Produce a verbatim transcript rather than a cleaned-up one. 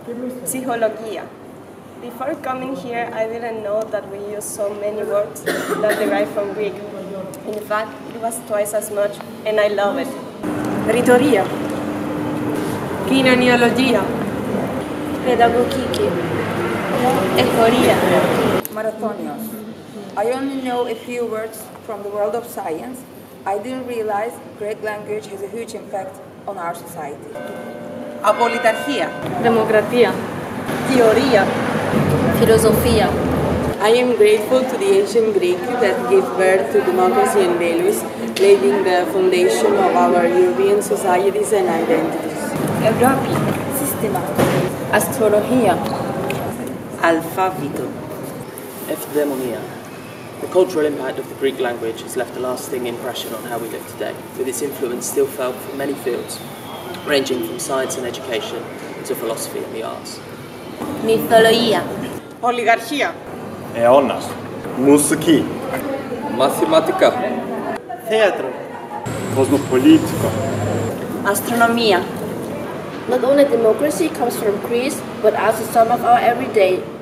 Psychologia. Before coming here, I didn't know that we use so many words that derive from Greek. In fact, it was twice as much, and I love it. Ritoria. Kinesiologia. Pedagogiki. Ecoria. Marathonios. I only know a few words from the world of science. I didn't realize Greek language has a huge impact on our society. Απολυταρχία. Δημοκρατία. Theoria. Φιλοσοφία. I am grateful to the ancient Greek that gave birth to democracy and values, laying the foundation of our European societies and identities. Ευρώπη. Σύστημα. Αστρολογία. Alphabito. Epidemia. The cultural impact of the Greek language has left a lasting impression on how we live today, with its influence still felt from many fields, ranging from science and education to philosophy and the arts. Μυθολογία. Ολιγαρχία. Αιώνας. Μουσική. Μαθηματικά. Θέατρο. Κοσμοπολίτικο. Astronomia. Not only democracy comes from Greece, but also some of our everyday